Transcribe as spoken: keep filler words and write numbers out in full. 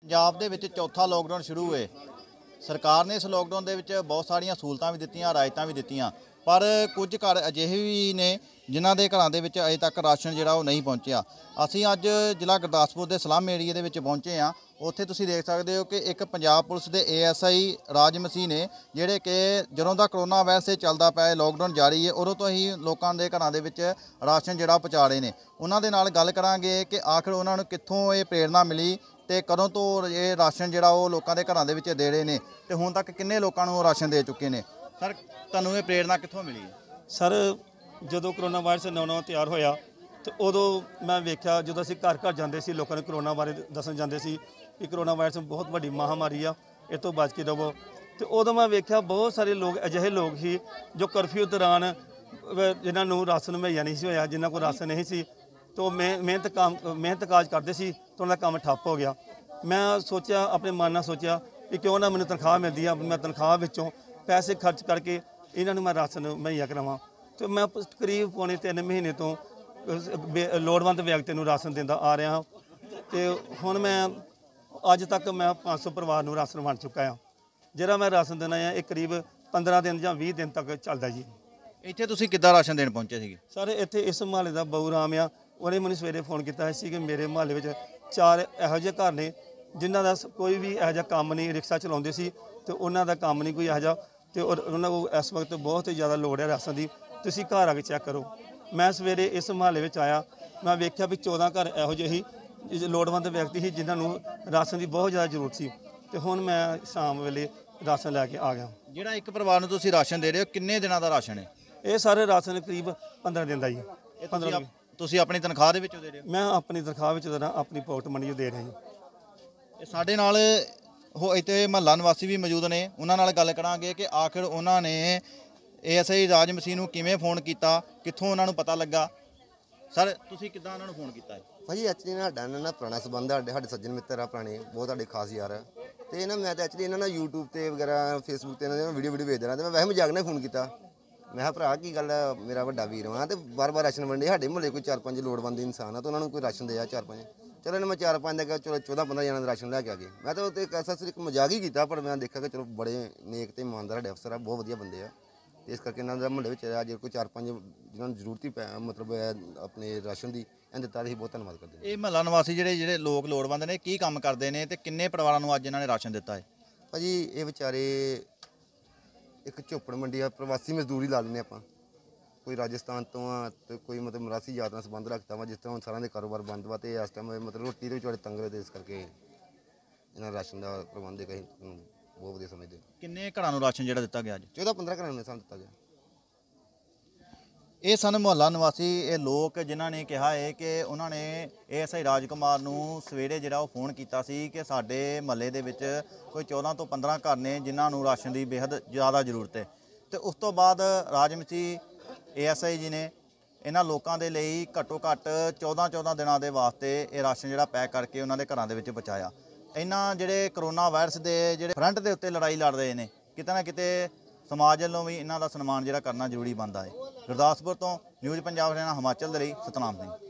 ਪੰਜਾਬ ਦੇ ਵਿੱਚ ਚੌਥਾ ਲੋਕਡਾਊਨ ਸ਼ੁਰੂ ਹੋਏ। ਸਰਕਾਰ ਨੇ ਇਸ ਲੋਕਡਾਊਨ ਦੇ ਵਿੱਚ ਬਹੁਤ ਸਾਰੀਆਂ ਸਹੂਲਤਾਂ ਵੀ ਦਿੱਤੀਆਂ, ਰਾਇਤਾਂ ਵੀ ਦਿੱਤੀਆਂ, ਪਰ ਕੁਝ ਘਰ ਅਜਿਹੇ ਵੀ ਨੇ ਜਿਨ੍ਹਾਂ ਦੇ ਘਰਾਂ ਦੇ ਵਿੱਚ ਅਜੇ ਤੱਕ ਰਾਸ਼ਨ ਜਿਹੜਾ ਉਹ ਨਹੀਂ ਪਹੁੰਚਿਆ। ਅਸੀਂ ਅੱਜ ਜ਼ਿਲ੍ਹਾ ਗੁਰਦਾਸਪੁਰ ਦੇ ਸਲੱਮ ਏਰੀਏ ਦੇ ਵਿੱਚ ਪਹੁੰਚੇ ਹਾਂ। ਉੱਥੇ ਤੁਸੀਂ ਦੇਖ ਸਕਦੇ ਹੋ ਕਿ ਇੱਕ ਪੰਜਾਬ ਪੁਲਿਸ ਦੇ ਏ ਐਸ ਆਈ ਰਾਜ ਮਸੀਹ ਨੇ, ਜਿਹੜੇ ਕਿ ਜਦੋਂ ਦਾ ਕਰੋਨਾ ਵਾਇਰਸ ਚੱਲਦਾ ਪਿਆ, ਲੋਕਡਾਊਨ ਜਾਰੀ ਹੈ, ਉਦੋਂ ਤੋਂ ਹੀ ਲੋਕਾਂ ਦੇ ਘਰਾਂ ਦੇ ਵਿੱਚ ਰਾਸ਼ਨ ਜਿਹੜਾ ਪਹੁੰਚਾ ਰਹੇ ਨੇ। ਉਹਨਾਂ ਦੇ ਨਾਲ ਗੱਲ ਕਰਾਂਗੇ ਕਿ ਆਖਿਰ ਉਹਨਾਂ ਨੂੰ ਕਿੱਥੋਂ ਇਹ ਪ੍ਰੇਰਨਾ ਮਿਲੀ ਤੇ ਕਦੋਂ ਤੋਂ ਇਹ ਰਾਸ਼ਨ ਜਿਹੜਾ ਉਹ ਲੋਕਾਂ ਦੇ ਘਰਾਂ ਦੇ ਵਿੱਚ ਦੇ ਰਹੇ ਨੇ ਤੇ ਹੁਣ ਤੱਕ ਕਿੰਨੇ ਲੋਕਾਂ ਨੂੰ ਰਾਸ਼ਨ ਦੇ ਚੁੱਕੇ ਨੇ। ਸਰ, ਤੁਹਾਨੂੰ ਇਹ ਪ੍ਰੇਰਨਾ ਕਿੱਥੋਂ ਮਿਲੀ? ਸਰ, ਜਦੋਂ ਕਰੋਨਾ ਵਾਇਰਸ ਨੌਂ-ਨੌਂ ਤਿਆਰ ਹੋਇਆ ਤੇ ਉਦੋਂ ਮੈਂ ਵੇਖਿਆ, ਜਦੋਂ ਅਸੀਂ ਘਰ ਘਰ ਜਾਂਦੇ ਸੀ, ਲੋਕਾਂ ਨੂੰ ਕਰੋਨਾ ਬਾਰੇ ਦੱਸਣ ਜਾਂਦੇ ਸੀ ਕਿ ਕਰੋਨਾ ਵਾਇਰਸ ਬਹੁਤ ਵੱਡੀ ਮਹਾਮਾਰੀ ਆ, ਇਹ ਤੋਂ ਬਚ ਕੇ ਰਹੋ। ਤੇ ਉਦੋਂ ਮੈਂ ਵੇਖਿਆ ਬਹੁਤ ਸਾਰੇ ਲੋਕ ਅਜਿਹੇ ਲੋਕ ਸੀ ਜੋ ਕਰਫਿਊ ਦੌਰਾਨ ਜਿਨ੍ਹਾਂ ਨੂੰ ਰਾਸ਼ਨ ਮੁਹੱਈਆ ਨਹੀਂ ਸੀ ਹੋਇਆ, ਜਿਨ੍ਹਾਂ ਕੋਲ ਰਾਸ਼ਨ ਨਹੀਂ ਸੀ, ਤੇ ਉਹ ਮਿਹ ਮਿਹਨਤ ਕੰਮ ਮਿਹਨਤ ਕਾਜ ਕਰਦੇ ਸੀ ਤੇ ਉਹਨਾਂ ਦਾ ਕੰਮ ਠੱਪ ਹੋ ਗਿਆ। ਮੈਂ ਸੋਚਿਆ, ਆਪਣੇ ਮਨ ਨਾਲ ਸੋਚਿਆ ਕਿ ਕਿਉਂ ਨਾ ਮੈਨੂੰ ਤਨਖਾਹ ਮਿਲਦੀ ਆ, ਮੈਂ ਤਨਖਾਹ ਵਿੱਚੋਂ ਪੈਸੇ ਖਰਚ ਕਰਕੇ ਇਹਨਾਂ ਨੂੰ ਮੈਂ ਰਾਸ਼ਨ ਮੁਹੱਈਆ ਕਰਾਵਾਂ। ਤੇ ਮੈਂ ਕਰੀਬ ਪੌਣੇ ਤਿੰਨ ਮਹੀਨੇ ਤੋਂ ਲੋੜਵੰਦ ਵਿਅਕਤੀ ਨੂੰ ਰਾਸ਼ਨ ਦਿੰਦਾ ਆ ਰਿਹਾ ਹਾਂ ਤੇ ਹੁਣ ਮੈਂ ਅੱਜ ਤੱਕ ਮੈਂ ਪੰਜ ਸੌ ਪਰਿਵਾਰ ਨੂੰ ਰਾਸ਼ਨ ਵੰਡ ਚੁੱਕਾ ਹਾਂ। ਜਿਹੜਾ ਮੈਂ ਰਾਸ਼ਨ ਦੇਣਾ ਆ ਇਹ ਕਰੀਬ ਪੰਦਰਾਂ ਦਿਨ ਜਾਂ ਵੀਹ ਦਿਨ ਤੱਕ ਚੱਲਦਾ ਜੀ। ਇੱਥੇ ਤੁਸੀਂ ਕਿੱਦਾਂ ਰਾਸ਼ਨ ਦੇਣ ਪਹੁੰਚੇ ਸੀਗੇ? ਸਰ, ਇੱਥੇ ਇਸ ਮੁਹੱਲੇ ਦਾ ਬਹੂ ਰਾਮ ਆ, ਉਹਨੇ ਮੈਨੂੰ ਸਵੇਰੇ ਫੋਨ ਕੀਤਾ ਸੀ ਕਿ ਮੇਰੇ ਮੁਹੱਲੇ ਵਿੱਚ ਚਾਰ ਇਹੋ ਜਿਹੇ ਘਰ ਨੇ ਜਿਨ੍ਹਾਂ ਦਾ ਕੋਈ ਵੀ ਇਹੋ ਜਿਹਾ ਕੰਮ ਨਹੀਂ, ਰਿਕਸ਼ਾ ਚਲਾਉਂਦੇ ਸੀ ਤੇ ਉਹਨਾਂ ਦਾ ਕੰਮ ਨਹੀਂ ਕੋਈ ਇਹੋ ਜਿਹਾ, ਤੇ ਉਹਨਾਂ ਕੋਲ ਇਸ ਵਕਤ ਬਹੁਤ ਹੀ ਜ਼ਿਆਦਾ ਲੋੜ ਹੈ ਰਾਸ਼ਨ ਦੀ। ਤੁਸੀਂ ਘਰ ਆ ਕੇ ਚੈੱਕ ਕਰੋ। ਮੈਂ ਸਵੇਰੇ ਇਸ ਮੁਹੱਲੇ ਵਿੱਚ ਆਇਆ, ਮੈਂ ਵੇਖਿਆ ਵੀ ਚੌਦਾਂ ਘਰ ਇਹੋ ਜਿਹੇ ਹੀ ਲੋੜਵੰਦ ਵਿਅਕਤੀ ਸੀ ਜਿਨ੍ਹਾਂ ਨੂੰ ਰਾਸ਼ਨ ਦੀ ਬਹੁਤ ਜ਼ਿਆਦਾ ਜ਼ਰੂਰਤ ਸੀ, ਤੇ ਹੁਣ ਮੈਂ ਸ਼ਾਮ ਵੇਲੇ ਰਾਸ਼ਨ ਲੈ ਕੇ ਆ ਗਿਆ। ਜਿਹੜਾ ਇੱਕ ਪਰਿਵਾਰ ਨੂੰ ਤੁਸੀਂ ਰਾਸ਼ਨ ਦੇ ਰਹੇ ਹੋ, ਕਿੰਨੇ ਦਿਨਾਂ ਦਾ ਰਾਸ਼ਨ ਹੈ? ਇਹ ਸਾਰੇ ਰਾਸ਼ਨ ਕਰੀਬ ਪੰਦਰਾਂ ਦਿਨ ਦਾ ਜੀ। ਪੰਦਰਾਂ ਤੁਸੀਂ ਆਪਣੀ ਤਨਖਾਹ ਦੇ ਵਿੱਚੋਂ ਦੇ ਰਹੇ ਹੋ? ਮੈਂ ਆਪਣੀ ਤਨਖਾਹ ਵਿੱਚ ਦੇਣਾ, ਆਪਣੀ ਪਾਕਟ ਮਨੀ ਦੇ ਰਿਹਾ ਜੀ। ਇਹ ਸਾਡੇ ਨਾਲ ਉਹ ਇੱਥੇ ਮਹੱਲਾ ਨਿਵਾਸੀ ਵੀ ਮੌਜੂਦ ਨੇ, ਉਹਨਾਂ ਨਾਲ ਗੱਲ ਕਰਾਂਗੇ ਕਿ ਆਖਿਰ ਉਹਨਾਂ ਨੇ ਏ ਐਸ ਆਈ ਰਾਜ ਮਸੀਹ ਨੂੰ ਕਿਵੇਂ ਫੋਨ ਕੀਤਾ, ਕਿੱਥੋਂ ਉਹਨਾਂ ਨੂੰ ਪਤਾ ਲੱਗਾ। ਸਰ, ਤੁਸੀਂ ਕਿੱਦਾਂ ਉਹਨਾਂ ਨੂੰ ਫੋਨ ਕੀਤਾ ਹੈ? ਭਾਜੀ ਐਕਚੁਅਲੀ ਨਾ ਸਾਡਾ ਇਹਨਾਂ ਨਾਲ ਪੁਰਾਣਾ ਸੰਬੰਧ ਹੈ, ਸਾਡੇ ਸਾਡੇ ਸੱਜਣ ਮਿੱਤਰ ਆ ਪੁਰਾਣੇ, ਬਹੁਤ ਸਾਡੇ ਖਾਸ ਯਾਰ ਆ। ਤੇ ਇਹਨਾਂ ਮੈਂ ਤਾਂ ਐਕਚੁਅਲੀ ਇਹਨਾਂ ਨਾਲ ਯੂਟਿਊਬ ਤੇ ਵਗੈਰਾ ਫੇਸਬੁੱਕ ਤੇ ਇਹਨਾਂ ਦੇ ਵੀਡੀਓ ਵੀਡੀਓ ਵੇਚ ਦੇਣਾ, ਤੇ ਮੈਂ ਵੈਸੇ ਮਜ਼ਾਕ ਨਾਲ ਫੋਨ ਕੀਤਾ। ਮੈਂ ਕਿਹਾ ਭਰਾ ਕੀ ਗੱਲ ਆ, ਮੇਰਾ ਵੱਡਾ ਵੀਰ ਵਾ ਤੇ ਬਾਰ ਬਾਰ ਰਾਸ਼ਨ ਵੰਡੇ, ਸਾਡੇ ਮੁਹੱਲੇ ਕੋਈ ਚਾਰ ਪੰਜ ਲੋੜਵੰਦ ਇਨਸਾਨ ਆ, ਤਾਂ ਉਹਨਾਂ ਨੂੰ ਕੋਈ ਰਾਸ਼ਨ ਦਿਆ ਚਾਰ ਪੰਜ। ਚਲੋ ਇਹਨਾਂ ਮੈਂ ਚਾਰ ਪੰਜ ਦਾ ਕਿਹਾ, ਚਲੋ ਚੌਦਾਂ ਪੰਦਰਾਂ ਜਣਾਂ ਦਾ ਰਾਸ਼ਨ ਲੈ ਕੇ ਆ ਗਏ। ਮੈਂ ਤਾਂ ਉਹ ਤੇ ਐਸਾ ਸਿਰਫ ਮਜ਼ਾਕ ਹੀ ਕੀਤਾ, ਪਰ ਮੈਂ ਦੇਖਿਆ ਕਿ ਚਲੋ ਬੜੇ ਨੇਕ ਤੇ ਇਮਾਨਦਾਰ ਸਾਡੇ ਅਫਸਰ ਆ, ਬਹੁਤ ਵਧੀਆ ਬੰਦੇ ਆ। ਇਸ ਕਰਕੇ ਇਹਨਾਂ ਦਾ ਮੁਹੱਲੇ ਵਿੱਚ ਅੱਜ ਕੋਈ ਚਾਰ ਪੰਜ ਜਿਹਨਾਂ ਨੂੰ ਜ਼ਰੂਰਤ ਹੀ ਪੈ ਮਤਲਬ ਆਪਣੇ ਰਾਸ਼ਨ ਦੀ ਇਹਨਾਂ ਦਿੱਤਾ, ਅਸੀਂ ਬਹੁਤ ਧੰਨਵਾਦ ਕਰਦੇ ਹਾਂ। ਇਹ ਮਹੱਲਾ ਨਿਵਾਸੀ ਜਿਹੜੇ ਜਿਹੜੇ ਲੋਕ ਲੋੜਵੰਦ ਨੇ, ਕੀ ਕੰਮ ਕਰਦੇ ਨੇ ਤੇ ਕਿੰਨੇ ਪਰਿਵਾਰਾਂ ਨੂੰ ਅੱਜ ਇਹਨਾਂ ਨੇ ਰਾਸ਼ਨ ਦਿੱਤਾ ਹੈ? ਭਾਜੀ ਇਹ ਵਿਚਾਰੇ ਇੱਕ ਝੋਪੜ ਮੰਡੀ ਆ, ਪ੍ਰਵਾਸੀ ਮਜ਼ਦੂਰੀ ਲਾ ਲੈਂਦੇ ਆਪਾਂ, ਕੋਈ ਰਾਜਸਥਾਨ ਤੋਂ ਆ ਤੇ ਕੋਈ ਮਤਲਬ ਮਰਾਸੀ ਜਾਤ ਨਾਲ ਸੰਬੰਧ ਰੱਖਦਾ ਵਾ। ਜਿਸ ਤਰ੍ਹਾਂ ਹੁਣ ਸਾਰਿਆਂ ਦੇ ਕਾਰੋਬਾਰ ਬੰਦ ਵਾ ਤੇ ਇਸ ਟਾਈਮ ਮਤਲਬ ਰੋਟੀ ਦੇ ਵਿਚਾਰੇ ਤੰਗ ਰਹੇ, ਇਸ ਕਰਕੇ ਇਹਨਾਂ ਰਾਸ਼ਨ ਦਾ ਪ੍ਰਬੰਧ ਕਹੀਂ ਬਹੁਤ ਵਧੀਆ ਸਮਝਦੇ। ਕਿੰਨੇ ਘਰਾਂ ਨੂੰ ਰਾਸ਼ਨ ਜਿਹੜਾ ਦਿੱਤਾ ਗਿਆ ਅੱਜ? ਚੌਦਾਂ ਪੰਦਰਾਂ ਘਰਾਂ ਨੂੰ ਸਾਨੂੰ ਦਿੱਤਾ ਗਿਆ। ਇਹ ਸਨ ਮੁਹੱਲਾ ਨਿਵਾਸੀ, ਇਹ ਲੋਕ ਜਿਨ੍ਹਾਂ ਨੇ ਕਿਹਾ ਹੈ ਕਿ ਉਹਨਾਂ ਨੇ A S I Raj Kumar ਨੂੰ ਸਵੇਰੇ ਜਿਹੜਾ ਉਹ ਫੋਨ ਕੀਤਾ ਸੀ ਕਿ ਸਾਡੇ ਮੁਹੱਲੇ ਦੇ ਵਿੱਚ ਕੋਈ ਚੌਦਾਂ ਤੋਂ ਪੰਦਰਾਂ ਘਰ ਨੇ ਜਿਨ੍ਹਾਂ ਨੂੰ ਰਾਸ਼ਨ ਦੀ ਬੇਹੱਦ ਜ਼ਿਆਦਾ ਜ਼ਰੂਰਤ ਹੈ। ਤੇ ਉਸ ਤੋਂ ਬਾਅਦ ਰਾਜ ਮਸੀਹ ਏ ਐਸ ਆਈ ਜੀ ਨੇ ਇਹਨਾਂ ਲੋਕਾਂ ਦੇ ਲਈ ਘੱਟੋ ਘੱਟ ਚੌਦਾਂ ਚੌਦਾਂ ਦਿਨਾਂ ਦੇ ਵਾਸਤੇ ਇਹ ਰਾਸ਼ਨ ਜਿਹੜਾ ਪੈਕ ਕਰਕੇ ਉਹਨਾਂ ਦੇ ਘਰਾਂ ਦੇ ਵਿੱਚ ਪਹੁੰਚਾਇਆ। ਇਹਨਾਂ ਜਿਹੜੇ ਕਰੋਨਾ ਵਾਇਰਸ ਦੇ ਜਿਹੜੇ ਫਰੰਟ ਦੇ ਉੱਤੇ ਲੜਾਈ ਲੜ ਰਹੇ ਨੇ, ਕਿਤੇ ਨਾ ਕਿਤੇ ਸਮਾਜ ਵੱਲੋਂ ਵੀ ਇਹਨਾਂ ਦਾ ਸਨਮਾਨ ਜਿਹੜਾ ਕਰਨਾ ਜ਼ਰੂਰੀ ਬਣਦਾ ਹੈ। ਗੁਰਦਾਸਪੁਰ ਤੋਂ ਨਿਊਜ਼ ਪੰਜਾਬ ਹਰਿਆਣਾ ਹਿਮਾਚਲ ਦੇ ਲਈ ਸਤਨਾਮ ਸਿੰਘ।